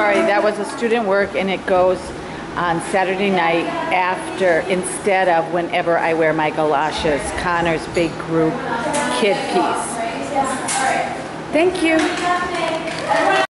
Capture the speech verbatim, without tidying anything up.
sorry, that was a student work, and it goes on Saturday night after, instead of whenever I wear my galoshes. Connor's big group kid piece. Thank you.